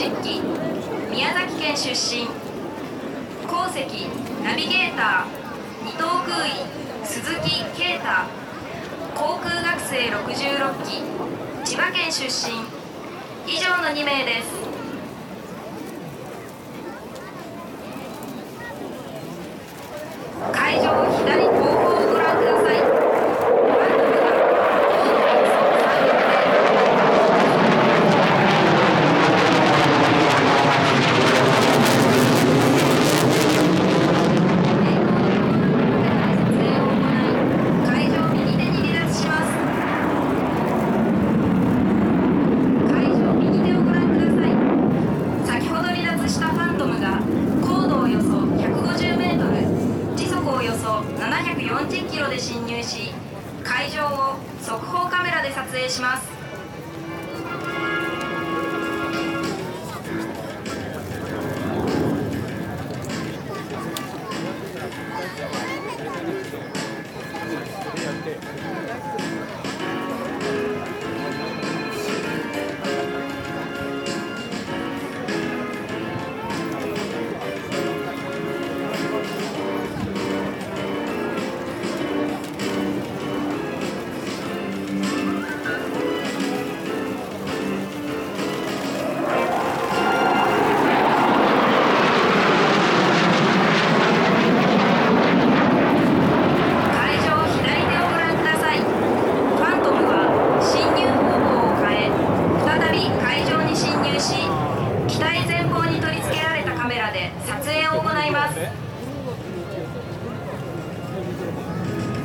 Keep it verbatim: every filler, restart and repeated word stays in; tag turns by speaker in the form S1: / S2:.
S1: ッキ、宮崎県出身。航跡ナビゲーター、二等空尉鈴木啓太。航空学生ろくじゅうろっき、千葉県出身。以上のにめいです。会場左後方をご覧ください。ななひゃくよんじゅっキロで進入し、会場を速報カメラで撮影します。機体前方に取り付けられたカメラで撮影を行います。